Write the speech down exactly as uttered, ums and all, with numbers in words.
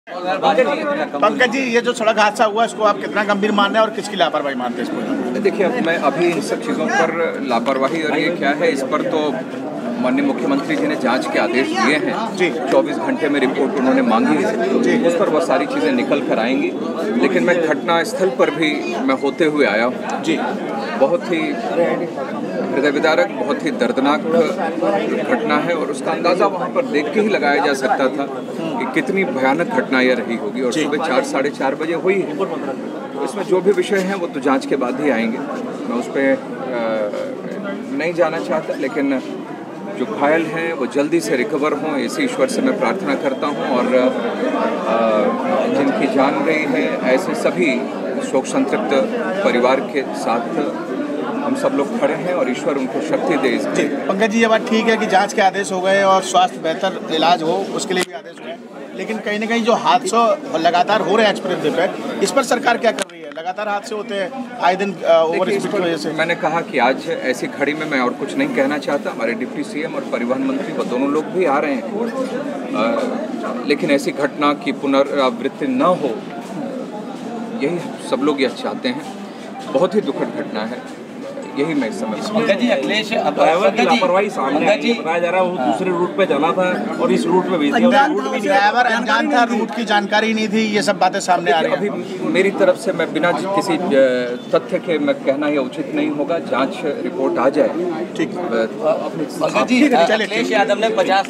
पंकज जी, ये जो सड़क हादसा हुआ इसको आप कितना गंभीर मान रहे हैं और किसकी लापरवाही मानते हैं इसको? देखिए, मैं अभी इन सब चीज़ों पर लापरवाही और ये क्या है, इस पर तो माननीय मुख्यमंत्री जी ने जांच के आदेश दिए हैं। चौबीस घंटे में रिपोर्ट उन्होंने मांगी है, उस पर वो सारी चीज़ें निकल कर आएंगी। लेकिन मैं घटना स्थल पर भी मैं होते हुए आया हूँ जी। बहुत ही हृदय विदारक, बहुत ही दर्दनाक घटना है और उसका अंदाज़ा वहाँ पर देख के ही लगाया जा सकता था कि कितनी भयानक घटना यह रही होगी। और सुबह चार साढ़े चार बजे हुई है। इसमें जो भी विषय हैं वो तो जांच के बाद ही आएंगे, मैं उस पर नहीं जाना चाहता। लेकिन जो घायल हैं वो जल्दी से रिकवर हों, इसी ईश्वर से मैं प्रार्थना करता हूं। और जिनकी जान गई है, ऐसे सभी शोक संतृप्त परिवार के साथ हम सब लोग खड़े हैं और ईश्वर उनको शक्ति दे। जी पंकज जी, ये बात ठीक है कि जांच के आदेश हो गए और स्वास्थ्य बेहतर इलाज हो उसके लिए भी आदेश हो गए, लेकिन कहीं ना कहीं जो हादसों लगातार हो रहे हैं एक्सप्रेस वे पे, इस पर सरकार क्या कर रही है? लगातार हादसे होते हैं आए दिन ओवर स्पीड की वजह से। मैंने कहा कि आज ऐसी घड़ी में मैं और कुछ नहीं कहना चाहता। हमारे डिप्टी सीएम और परिवहन मंत्री वो दोनों लोग भी आ रहे हैं, आ, लेकिन ऐसी घटना की पुनरावृत्ति न हो, यही सब लोग यह चाहते हैं। बहुत ही दुखद घटना है, यही मैं समझता हूँ। जी अखिलेश ड्राइवर की लापरवाही सामने आई है, बताया जा रहा है वो दूसरे रूट पे जाना था और इस रूट पे भेज दिया। ड्राइवर अनजान था, रूट की जानकारी नहीं थी, ये सब बातें सामने आ रही हैं। अभी मेरी तरफ से मैं बिना किसी तथ्य के मैं कहना यह उचित नहीं होगा। जांच रिपोर्ट आ जाए। ठीक जी अखिलेश यादव ने पचास